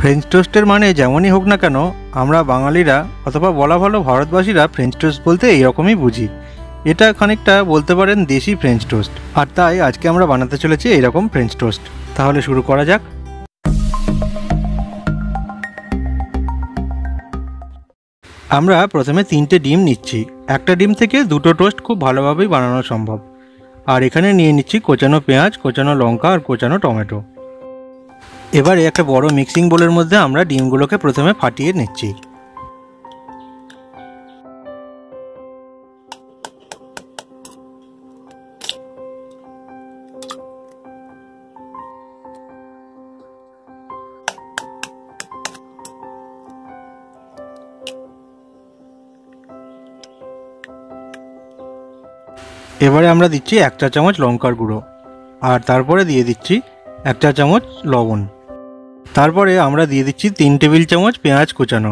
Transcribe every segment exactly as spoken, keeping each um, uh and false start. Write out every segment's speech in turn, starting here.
French টোস্টের মানে যেমনই হোক না কেন আমরা বাঙালিরা অথবা বলা ভালো ভারতবাসীরা ফ্রেঞ্চ টোস্ট বলতে এইরকমই বুঝি। এটা খানিকটা বলতে পারেন দেশি ফ্রেঞ্চ টোস্ট, আর তাই আজকে আমরা বানাতে চলেছি এইরকম ফ্রেঞ্চ টোস্ট। তাহলে শুরু করা যাক। আমরা প্রথমে তিনটে ডিম নিচ্ছি। একটা ডিম থেকে দুটো টোস্ট খুব ভালোভাবেই বানানো সম্ভব। আর এখানে নিয়ে নিচ্ছি কোচানো পেঁয়াজ, কোচানো লঙ্কা আর কোচানো টমেটো। এবারে একটা বড় মিক্সিং বোলের মধ্যে আমরা ডিমগুলোকে প্রথমে ফাটিয়ে নিচ্ছি। এবারে আমরা দিচ্ছি এক চা চামচ লঙ্কার গুঁড়ো, আর তারপরে দিয়ে দিচ্ছি এক চা চামচ লবণ। তারপরে আমরা দিয়ে দিচ্ছি তিন টেবিল চামচ পেঁয়াজ কুচানো।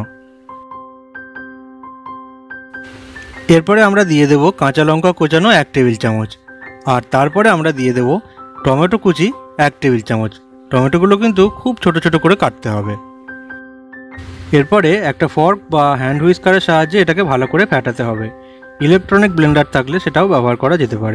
এরপরে আমরা দিয়ে দেব কাঁচা লঙ্কা কুচানো এক টেবিল চামচ, আর তারপরে আমরা দিয়ে দেব টমেটো কুচি এক টেবিল চামচ। টমেটোগুলো কিন্তু খুব ছোট ছোট করে কাটতে হবে। এরপরে একটা ফর্ক বা হ্যান্ড হুইস্কারের সাহায্যে এটাকে ভালো করে ফেটাতে হবে। ইলেকট্রনিক ব্লেন্ডার থাকলে সেটাও ব্যবহার করা যেতে পারে।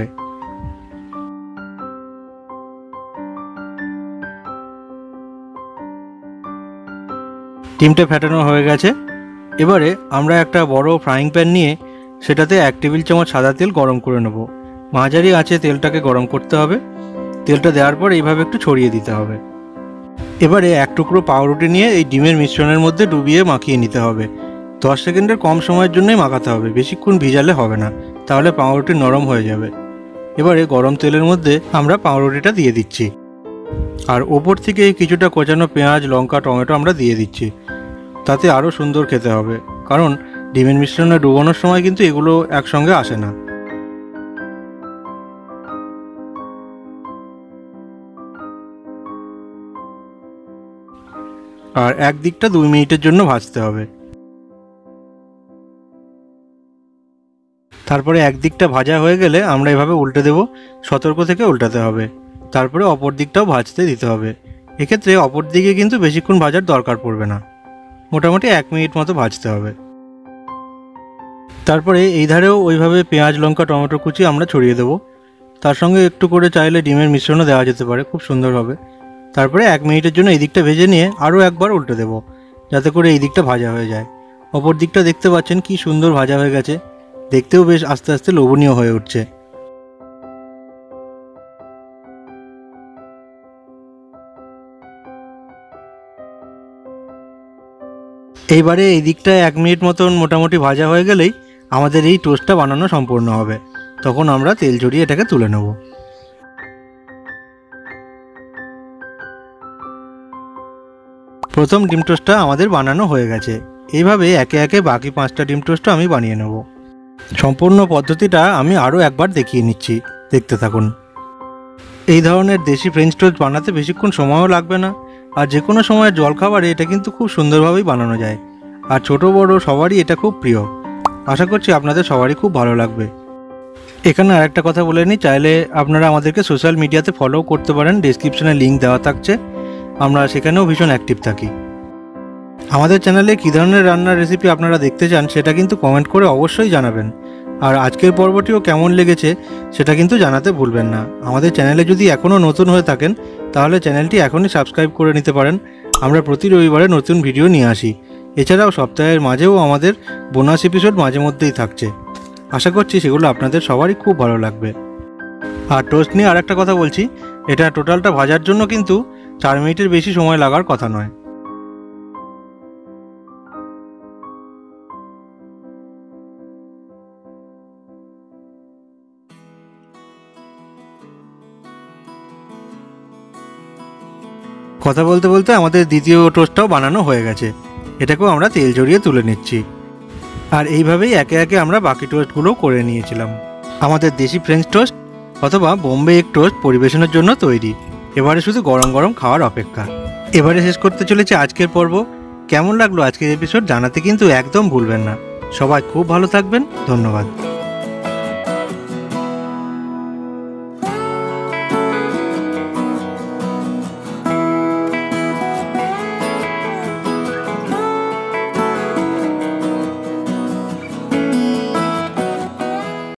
ডিমটা ফেটানো হয়ে গেছে। এবারে আমরা একটা বড় ফ্রাইং প্যান নিয়ে সেটাতে এক টেবিল চামচ সাদা তেল গরম করে নেব। মাঝারি আঁচে তেলটাকে গরম করতে হবে। তেলটা দেওয়ার পর এইভাবে একটু ছড়িয়ে দিতে হবে। এবারে এক টুকরো পাউরুটি নিয়ে এই ডিমের মিশ্রণের মধ্যে ডুবিয়ে মাখিয়ে নিতে হবে। দশ সেকেন্ডের কম সময়ের জন্যই মাখাতে হবে, বেশিক্ষণ ভিজালে হবে না, তাহলে পাউরুটি নরম হয়ে যাবে। এবারে গরম তেলের মধ্যে আমরা পাউরুটিটা দিয়ে দিচ্ছি, আর ওপর থেকে কিছুটা কোচানো পেঁয়াজ, লঙ্কা, টমেটো আমরা দিয়ে দিচ্ছি। তাতে আরও সুন্দর খেতে হবে, কারণ ডিমের মিশ্রণে ডুবানোর সময় কিন্তু এগুলো একসঙ্গে আসে না। আর এক দিকটা দুই মিনিটের জন্য ভাজতে হবে। তারপরে এক দিকটা ভাজা হয়ে গেলে আমরা এভাবে উল্টে দেব। সতর্ক থেকে উল্টাতে হবে। তারপরে অপর দিকটাও ভাজতে দিতে হবে। এক্ষেত্রে অপর দিকে কিন্তু বেশিক্ষণ ভাজার দরকার পড়বে না, মোটামুটি এক মিনিট মতো ভাজতে হবে। তারপরে এই ধারেও ওইভাবে পেঁয়াজ, লঙ্কা, টমেটো কুচি আমরা ছড়িয়ে দেবো। তার সঙ্গে একটু করে চাইলে ডিমের মিশ্রণও দেওয়া যেতে পারে, খুব সুন্দর হবে। তারপরে এক মিনিটের জন্য এই দিকটা ভেজে নিয়ে আরও একবার উল্টে দেবো, যাতে করে এই দিকটা ভাজা হয়ে যায়। অপর দিকটা দেখতে পাচ্ছেন কি সুন্দর ভাজা হয়ে গেছে, দেখতেও বেশ আস্তে আস্তে লোভনীয় হয়ে উঠছে। এইবারে এই দিকটা এক মিনিট মতন মোটামুটি ভাজা হয়ে গেলেই আমাদের এই টোস্টটা বানানো সম্পূর্ণ হবে। তখন আমরা তেল ঝরিয়ে এটাকে তুলে নেব। প্রথম ডিম টোস্টটা আমাদের বানানো হয়ে গেছে। এইভাবে একে একে বাকি পাঁচটা ডিম টোস্টও আমি বানিয়ে নেব। সম্পূর্ণ পদ্ধতিটা আমি আরও একবার দেখিয়ে নিচ্ছি, দেখতে থাকুন। এই ধরনের দেশি ফ্রেঞ্চ টোস্ট বানাতে বেশিক্ষণ সময়ও লাগবে না, আর যে কোনো সময়ের জলখাবারে এটা কিন্তু খুব সুন্দরভাবেই বানানো যায়। আর ছোট বড় সবারই এটা খুব প্রিয়। আশা করছি আপনাদের সবারই খুব ভালো লাগবে। এখানে আরেকটা কথা বলে নিই, চাইলে আপনারা আমাদেরকে সোশ্যাল মিডিয়াতে ফলো করতে পারেন। ডেসক্রিপশনে লিঙ্ক দেওয়া থাকছে, আমরা সেখানেও ভীষণ অ্যাক্টিভ থাকি। আমাদের চ্যানেলে কী ধরনের রান্নার রেসিপি আপনারা দেখতে চান সেটা কিন্তু কমেন্ট করে অবশ্যই জানাবেন। আর আজকের পর্বটিও কেমন লেগেছে সেটা কিন্তু জানাতে ভুলবেন না। আমাদের চ্যানেলে যদি এখনও নতুন হয়ে থাকেন তাহলে চ্যানেলটি এখনই সাবস্ক্রাইব করে নিতে পারেন। আমরা প্রতি রবিবারে নতুন ভিডিও নিয়ে আসি। এছাড়াও সপ্তাহের মাঝেও আমাদের বোনাস এপিসোড মাঝে মধ্যেই থাকছে। আশা করছি সেগুলো আপনাদের সবারই খুব ভালো লাগবে। আর টোস্ট নিয়ে আরেকটা কথা বলছি, এটা টোটালটা ভাজার জন্য কিন্তু চার মিনিটের বেশি সময় লাগার কথা নয়। কথা বলতে বলতে আমাদের দ্বিতীয় টোস্টটাও বানানো হয়ে গেছে। এটাকেও আমরা তেল ঝরিয়ে তুলে নিচ্ছি। আর এইভাবেই একে একে আমরা বাকি টোস্টগুলোও করে নিয়েছিলাম। আমাদের দেশি ফ্রেঞ্চ টোস্ট অথবা বোম্বে এগ টোস্ট পরিবেশনের জন্য তৈরি। এবারে শুধু গরম গরম খাওয়ার অপেক্ষা। এবারে শেষ করতে চলেছে আজকের পর্ব। কেমন লাগলো আজকের এপিসোড জানাতে কিন্তু একদম ভুলবেন না। সবাই খুব ভালো থাকবেন। ধন্যবাদ।